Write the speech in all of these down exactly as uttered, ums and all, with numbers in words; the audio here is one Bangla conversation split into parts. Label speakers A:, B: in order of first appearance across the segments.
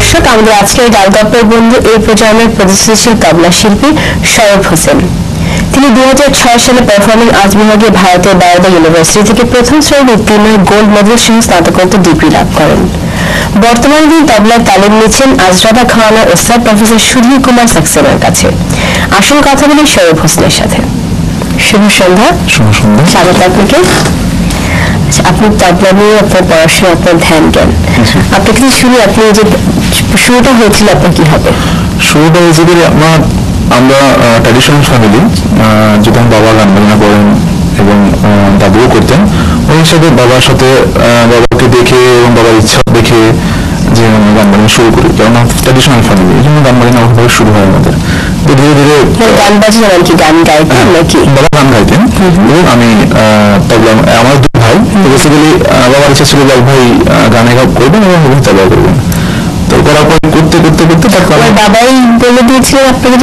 A: দর্শক, আমাদের আজকের গাল গল্পের বন্ধু এই প্রজন্মের প্রতিষ্ঠিত তবলা শিল্পী সৌরভ হোসেন। তিনি দুই হাজার ছয় সালে পারফর্মিং আর্টস বিভাগে ভারতের বরোদা ইউনিভার্সিটি থেকে প্রথম শ্রেণীর উত্তীর্ণ গোল্ড মেডেল সহ স্নাতকোত্তর ডিগ্রি লাভ করেন। বর্তমানে তিনি তবলার তালিম নিচ্ছেন আজরাবা খাওয়ানোর ওস্তাদ প্রফেসর সুধীর কুমার সাক্সেনার কাছে। আসল কথা বলি সৌরভ হোসেনের সাথে। শুভ সন্ধ্যা।
B: শুভ সন্ধ্যা।
A: স্বাগত আপনাকে। আপনি তবলা নিয়ে আপনার পড়াশোনা, আপনার ধ্যান জ্ঞান, আপনার কাছে শুনি আপনি যে শুরুটা হয়েছিল আপনার কি হবে?
B: শুরুটা হয়েছে আমার আমরা ট্র্যাডিশনাল ফ্যামিলি, যেটা বাবা গান বাজনা করেন এবং দাদুও করতেন। ওই হিসাবে বাবার সাথে বাবাকে দেখে এবং বাবার ইচ্ছা দেখে যে গান বাজনা শুরু করি, কারণ ট্র্যাডিশনাল ফ্যামিলি, এই জন্য গান বাজনা ওভাবে শুরু হয় আমাদের। তো ধীরে ধীরে
A: গান বাজনা কি গান গাইতেন নাকি?
B: বাবা গান গাইতেন এবং আমি তবলা, আমার দুই ভাই, তো বেসিক্যালি বাবার ইচ্ছা ছিল এক ভাই গানে করবেন এবং তবলা করবেন। তো করার পর করতে করতে করতে তারপর
A: বাবাই বলে দিয়েছিলেন আপনাকে?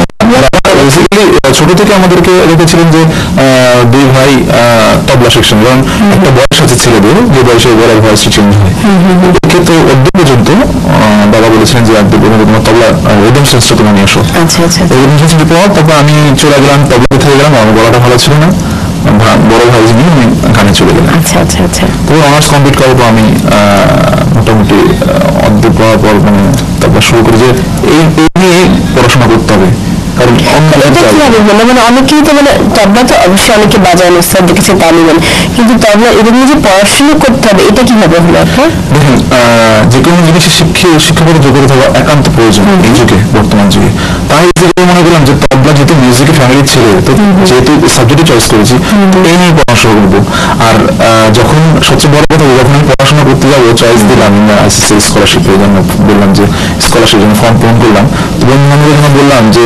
B: ছোট থেকে আমাদেরকে রেখেছিলেন যে দুই ভাই তবলা শিখছেন, কারণ একটা বয়স আছে ছেলেদের যে বয়সে বড় ভয়েসটি চেঞ্জ হয়। এক্ষেত্রে অর্ধ পর্যন্ত বাবা বলেছিলেন যে একদম তোমার তবলা রিদম সেন্সটা তোমার নিয়ে আসো। রিদম সেন্স পর তারপর আমি চলে গেলাম, তবলা থেকে গেলাম, আমার গলাটা ভালো ছিল না, বড় ভাই নিয়ে আমি গানে চলে গেলাম।
A: আচ্ছা আচ্ছা আচ্ছা।
B: তো অনার্স কমপ্লিট করার পর আমি মোটামুটি অর্ধেক পাওয়ার পর মানে তারপর শুরু করি যে এই নিয়ে পড়াশোনা করতে হবে। কারণ
A: মানে অনেকেই তো মানে তবলা তো অবশ্যই অনেকে বাজান ওস্তাদ দেখেছে তালিমেন, কিন্তু তবলা এটা নিয়ে যে পড়াশোনা করতে হবে এটা কিভাবে হলো আপনার?
B: দেখুন, যে কোনো জিনিসের শিক্ষা শিক্ষাগত যোগ্যতা থাকা একান্ত প্রয়োজন এই যুগে, বর্তমান যুগে। তাই মনে করলাম যে তবলা যেহেতু মিউজিকের ফ্যামিলির ছেলে, তো যেহেতু সাবজেক্টে চয়েস করেছি এই নিয়ে পড়াশোনা করবো। আর যখন সবচেয়ে বড় কথা, যখন আমি পড়াশোনা করতে যাবো চয়েস দিলাম, আইসিসি স্কলারশিপের জন্য বললাম যে স্কলারশিপের জন্য ফর্ম পূরণ করলাম, তো বন্ধু যখন বললাম যে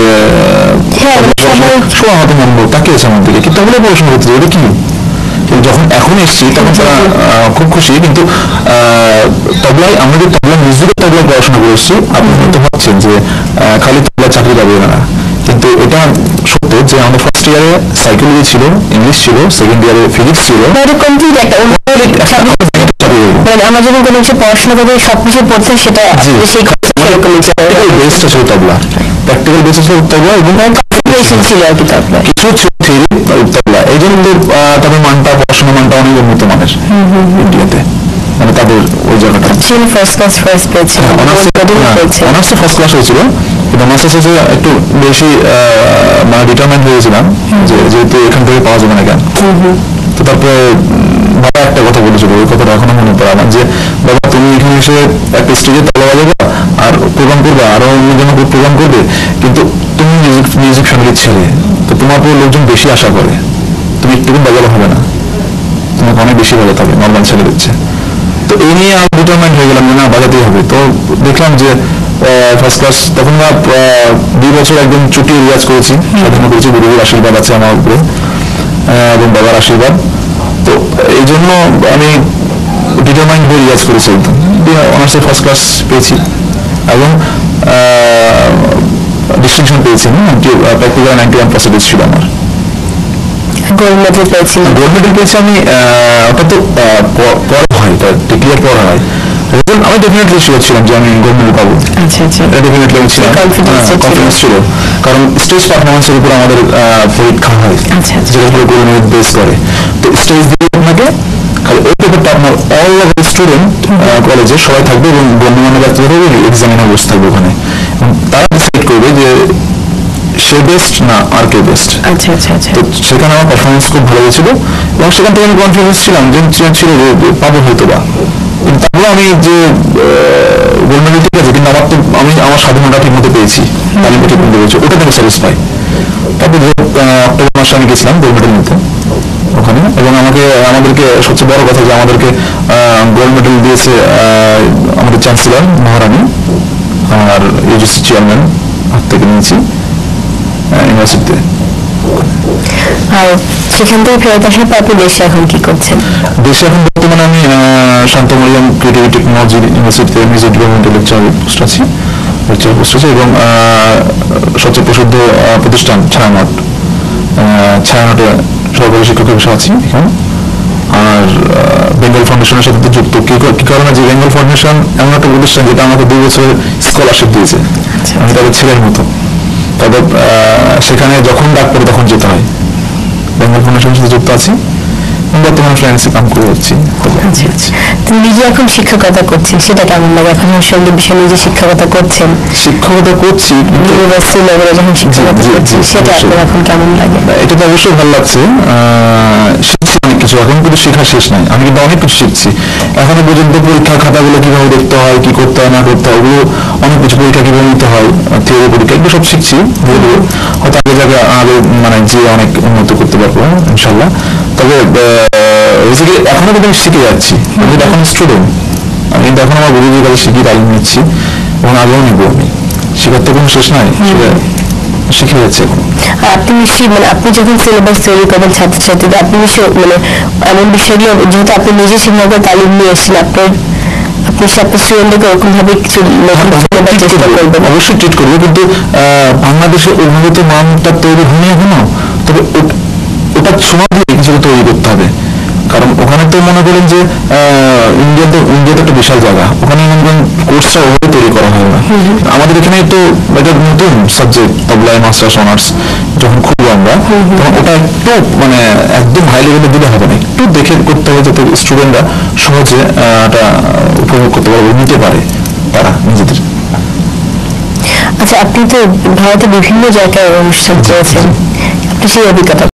B: আমাকে মানবো, তাকে এসে আমার দিকে কিন্তু তবলা পড়াশোনা করতে যাবে কি, যখন এখন এসছি তখন তারা খুব খুশি। কিন্তু তবলায় আমরা যে তবলা মিউজিকের তবলায় পড়াশোনা করেছি, আপনি হয়তো ভাবছেন যে খালি তবলা চাকরি পাবে না, কিন্তু এটা সত্য যে আমাদের ফার্স্ট ইয়ারে সাইকোলজি ছিল, ইংলিশ ছিল, সেকেন্ড ইয়ারে ফিজিক্স ছিল।
A: আমরা যখন কোনো কিছু পড়াশোনা করবো সবকিছু পড়ছে সেটা
B: বেসটা ছিল তবলা, প্র্যাকটিক্যাল বেসিস ছিল তবলা এবং
A: ছিল আর কি তবলা
B: কিছু তবলা। এই জন্য তাদের মানটা, পড়াশোনার মানটা অনেক উন্নত মানের ইন্ডিয়াতে, মানে তাদের ওই জায়গাটা।
A: ফার্স্ট ক্লাস ফার্স্ট পেয়েছে,
B: অনার্সে ফার্স্ট ক্লাস হয়েছিল, কিন্তু মাস্টার্স এসে একটু বেশি মানে ডিটারমাইন্ড হয়েছিলাম যে যেহেতু এখান থেকে পাওয়া যাবে না কেন। তো তারপরে বাবা একটা কথা বলেছিল, ওই কথাটা এখনো মনে পড়ে আমার, যে বাবা তুমি এখানে এসে একটা স্টেজে তবলা বাজাবে আর প্রোগ্রাম করবে, আরো অন্যজন প্রোগ্রাম করবে, কিন্তু তুমি মিউজিক মিউজিক ফ্যামিলির ছেলে, তো তোমার উপর লোকজন বেশি আশা করে, তুমি একটু বাজালে হবে না, তোমাকে অনেক বেশি বাজাতে হবে নর্মাল ছেলে দিচ্ছে। তো এই নিয়ে আমি ডিটারমাইন্ড হয়ে গেলাম যে না, বাজাতেই হবে। তো দেখলাম যে ফার্স্ট ক্লাস তখন দুই বছর একদম চুটি রিয়াজ করেছি, সাধনা করেছি, গুরুর আশীর্বাদ আছে আমার উপরে এবং বাবার আশীর্বাদ। তো এই জন্য আমি ডিটারমাইন্ড হয়ে রিয়াজ করেছি একদম। অনার্সে ফার্স্ট ক্লাস পেয়েছি এবং ডিস্টিংশন পেয়েছি, প্র্যাকটিক্যাল নাইনটি ওয়ান পার্সেন্টেজ ছিল আমার।
A: গোল্ড মেডেল পেয়েছি,
B: গোল্ড মেডেল পেয়েছি আমি। ওটা তো পরে হয়, ডিক্লেয়ার পরে হয়। আমি ডেফিনেটলি শিওর ছিলাম যে আমি গোল্ড মেডেল পাবো, ডেফিনেটলি আমি ছিলাম, কনফিডেন্স ছিল, কারণ স্টেজ পারফরমেন্সের উপর আমাদের পরীক্ষা হয় যেটা হলো গোল্ড মেডেল বেস করে। তো স্টেজ দিয়ে আপনাকে খালি ওই পেপারটা আপনার অল ওভার স্টুডেন্ট কলেজে সবাই থাকবে এবং গণ্যমান্য ব্যক্তিরা এক্সামিনার বসে থাকবে ওখানে, তারা ডিসাইড করবে যে সে বেস্ট না আর কে বেস্ট। তো সেখানে আমার পারফরমেন্স খুব ভালো হয়েছিল এবং সেখান থেকে আমি কনফিডেন্স ছিলাম যে ছিল যে পাবো হয়তো বা। তারপরে আমি যে গোল্ড মেডেল ঠিক আছে, কিন্তু আমার তো আমি আমার স্বাধীনতা ঠিক মতো পেয়েছি, তালিমটা ঠিক মতো পেয়েছি, ওটা থেকে স্যাটিসফাই। তারপর অক্টোবর মাসে আমি গেছিলাম গোল্ড মেডেল নিতে ওখানে, এবং আমাকে আমাদেরকে সবচেয়ে বড় কথা যে আমাদেরকে গোল্ড মেডেল দিয়েছে আমাদের চ্যান্সেলর মহারানী আর ইউজিসি চেয়ারম্যান হাত থেকে নিয়েছি ইউনিভার্সিটিতে।
A: আর সেখান থেকে ফেরত আসার পর আপনি দেশে এখন কি করছেন?
B: দেশে এখন বর্তমানে আমি শান্ত মরিয়াম ক্রিয়েটিভ টেকনোলজি ইউনিভার্সিটিতে মিউজিক ডিপার্টমেন্টের লেকচার পোস্ট আছি লেকচার পোস্ট আছে এবং সবচেয়ে প্রসিদ্ধ প্রতিষ্ঠান ছায়ানট, ছায়ানটে সহকারী শিক্ষক হিসেবে আছি এখন। আর বেঙ্গল ফাউন্ডেশনের সাথে যুক্ত। কি কারণে যে বেঙ্গল ফাউন্ডেশন এমন একটা প্রতিষ্ঠান যেটা আমাকে দুই বছরের স্কলারশিপ দিয়েছে, আমি তাদের ছেলের মতো। তাদের সেখানে যখন ডাক পড়ে তখন যেতে হয়। বেঙ্গল ফাউন্ডেশনের সাথে যুক্ত আছি, বর্তমানে ফ্রান্সে কাম করে যাচ্ছি।
A: তুমি নিজে এখন শিক্ষকতা করছেন, সেটা কেমন লাগে? এখন সঙ্গীত বিষয়ে নিজে শিক্ষকতা করছেন,
B: শিক্ষকতা করছি
A: ইউনিভার্সিটি লেভেলে যখন শিক্ষকতা করছি, সেটা আপনার এখন কেমন লাগে?
B: এটা তো অবশ্যই ভালো লাগছে। শিখছি অনেক কিছু, এখন কিন্তু শেখা শেষ নাই, আমি কিন্তু অনেক কিছু শিখছি এখনো পর্যন্ত। পরীক্ষার খাতাগুলো কিভাবে দেখতে হয়, কি করতে হয় না করতে হয়, ওগুলো অনেক কিছু, পরীক্ষা কিভাবে নিতে হয়, থিওরি পরীক্ষা, এগুলো সব শিখছি। হয়তো আগে জায়গায় আগে মানে যে অনেক উন্নত করতে পারবো ইনশাল্লাহ। তবে এখনো কিন্তু আমি শিখে যাচ্ছি, আমি এখন স্টুডেন্ট, আমি কিন্তু এখন আমার গুরুজির কাছে শিখি তালিম নিচ্ছি এবং আগেও নিবো। আমি শেখার তো কোনো শেষ নাই, শিখে যাচ্ছে এখন।
A: আপনি নিশ্চয়ই মানে আপনি যখন সিলেবাস তৈরি করেন ছাত্রছাত্রীদের, আপনি নিশ্চয়ই মানে এমন বিষয়গুলো, যেহেতু আপনি নিজে সেভাবে তালিম নিয়ে এসেছেন, আপনার আপনি আপনার স্টুডেন্টদেরকে ওরকম ভাবে কিছু চেষ্টা করবেন?
B: অবশ্যই ট্রিট করবো, কিন্তু বাংলাদেশে ওইভাবে তো মানটা তৈরি হয়নি এখনো। তবে ওটা সময় দিয়ে কিছু তৈরি করতে হবে, কারণ ওখানে তো মনে করেন যে ইন্ডিয়া তো ইন্ডিয়া তো একটা বিশাল জায়গা, ওখানে মনে করেন কোর্সটা ওভাবে তৈরি করা হয় না। আমাদের এখানে তো এটা নতুন সাবজেক্ট, তবলা মাস্টার্স অনার্স যখন খুলবো আমরা, তখন ওটা একটু মানে একদম হাই লেভেলে দিলে হবে না, একটু দেখে করতে হবে যাতে স্টুডেন্টরা সহজে এটা উপভোগ করতে পারবে, নিতে পারে তারা নিজেদের।
A: আচ্ছা, আপনি তো ভারতে বিভিন্ন জায়গায় অনুষ্ঠান করেছেন, আপনি সেই অভিজ্ঞতা